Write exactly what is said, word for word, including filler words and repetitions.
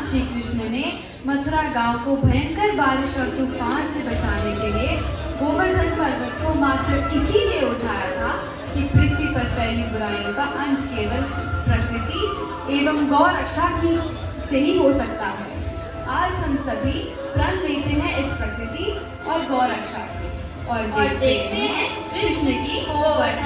श्री कृष्ण ने मथुरा गांव को भयंकर बारिश और तूफान से बचाने के लिए गोवर्धन पर्वत को मात्र इसीलिए उठाया था कि पृथ्वी पर फैली बुराइयों का अंत केवल प्रकृति एवं गौ रक्षा की से ही हो सकता है। आज हम सभी प्रण लेते हैं इस प्रकृति और गौ रक्षा से और और देखते हैं कृष्ण की गोवर्धन